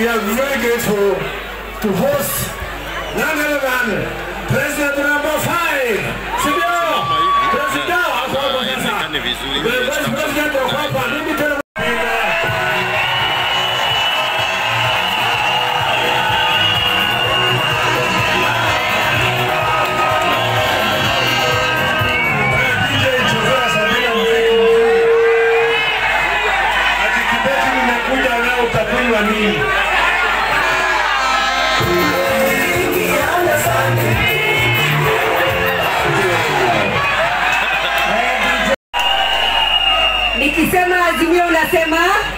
are very grateful to host none other than President number 5, Senior President the Vice President of Hapa Limited. Nikisema Azimio unasema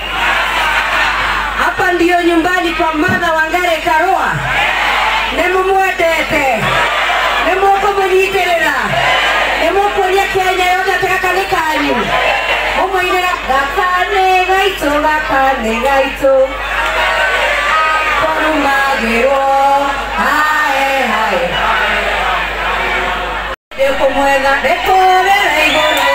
hapa ndio nyumbani kwa Martha Wangari Karua. Nemo mwetete, nemo kumujiterera, nemo kulia Kenya yote atakakane kanyu. Omo inera gakane gaito. Korumagiro, hae. Deko mwega, deko re igoro.